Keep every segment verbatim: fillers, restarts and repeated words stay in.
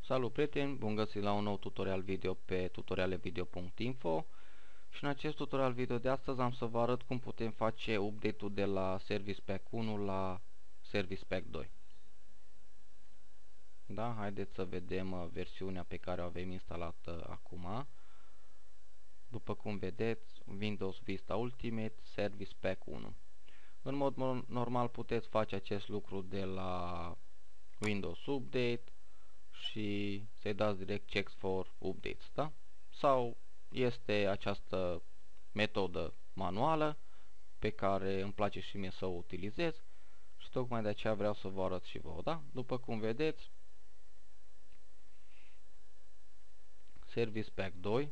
Salut prieteni, bun găsit la un nou tutorial video pe tutorialevideo punct info. Și în acest tutorial video de astăzi am să vă arăt cum putem face update-ul de la Service Pack unu la Service Pack doi. Da, haideți să vedem uh, versiunea pe care o avem instalată acum. După cum vedeți, Windows Vista Ultimate Service Pack unu. În mod normal puteți face acest lucru de la Windows Update și să-i dați direct checks for updates, da? Sau este această metodă manuală pe care îmi place și mie să o utilizez și tocmai de aceea vreau să vă arăt și vouă, da? După cum vedeți, Service Pack doi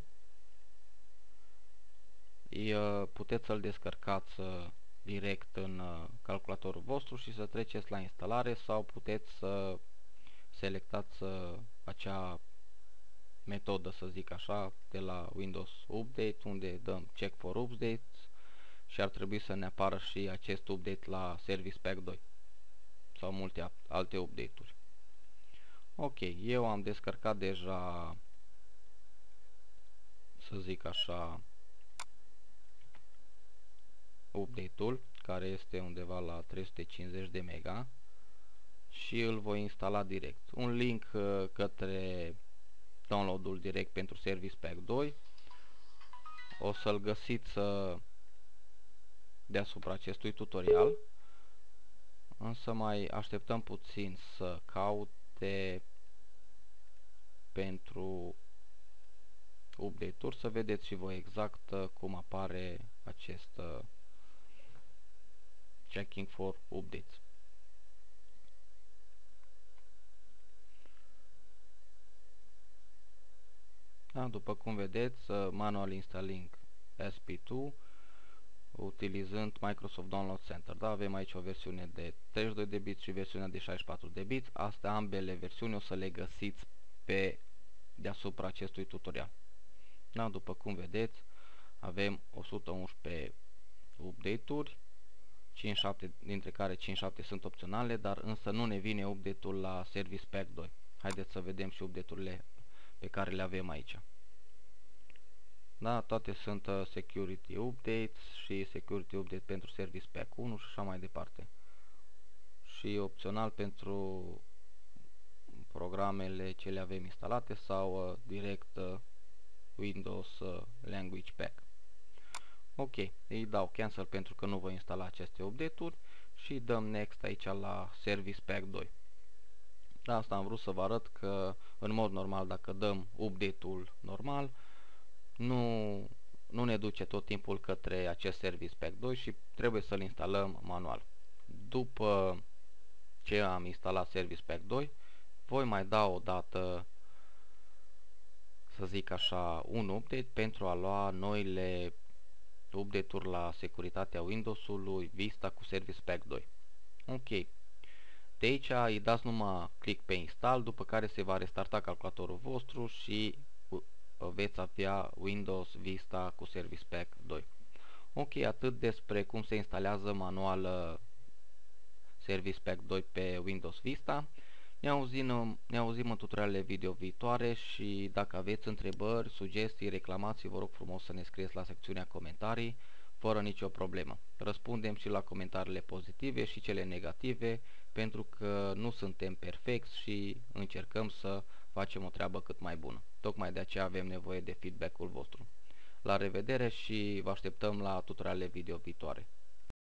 puteți să-l descărcați direct în calculatorul vostru și să treceți la instalare, sau puteți să selectați acea metodă, să zic așa, de la Windows Update, unde dăm check for updates și ar trebui să ne apară și acest update la Service Pack doi sau multe alte update-uri. Ok, eu am descărcat deja, să zic așa, update-ul, care este undeva la trei sute cincizeci de mega, și îl voi instala direct. Un link uh, către download-ul direct pentru Service Pack doi o să-l găsiți uh, deasupra acestui tutorial, însă mai așteptăm puțin să caute pentru update-uri, să vedeți și voi exact uh, cum apare acest uh, checking for updates. Da, după cum vedeți, uh, manual installing S P doi utilizând Microsoft Download Center. Da, avem aici o versiune de treizeci și doi de biți și versiunea de șaizeci și patru de biți. Astea ambele versiuni o să le găsiți pe deasupra acestui tutorial. Da, după cum vedeți, avem o sută unsprezece update-uri, cincizeci și șapte dintre care cincizeci și șapte sunt opționale, dar însă nu ne vine update-ul la Service Pack doi. Haideți să vedem și update-urile pe care le avem aici. Da, toate sunt uh, Security Updates și Security Update pentru Service Pack unu și așa mai departe. Și opțional pentru programele ce le avem instalate sau uh, direct uh, Windows uh, Language Pack. Ok, îi dau cancel pentru că nu voi instala aceste update-uri și dăm next aici la Service Pack doi. Da, asta am vrut să vă arăt că în mod normal, dacă dăm update-ul normal, nu, nu ne duce tot timpul către acest Service Pack doi și trebuie să-l instalăm manual. După ce am instalat Service Pack doi, voi mai da o dată, să zic așa, un update pentru a lua noile update-uri la securitatea Windows-ului Vista cu Service Pack doi. Ok. De aici îi dați numai click pe install, după care se va restarta calculatorul vostru și veți avea Windows Vista cu Service Pack doi. Ok, atât despre cum se instalează manual Service Pack doi pe Windows Vista. Ne auzim, ne auzim în tutorialele video viitoare și dacă aveți întrebări, sugestii, reclamații, vă rog frumos să ne scrieți la secțiunea comentarii, fără nicio problemă. Răspundem și la comentariile pozitive și cele negative, pentru că nu suntem perfecți și încercăm să facem o treabă cât mai bună. Tocmai de aceea avem nevoie de feedback-ul vostru. La revedere și vă așteptăm la tutorialele video viitoare.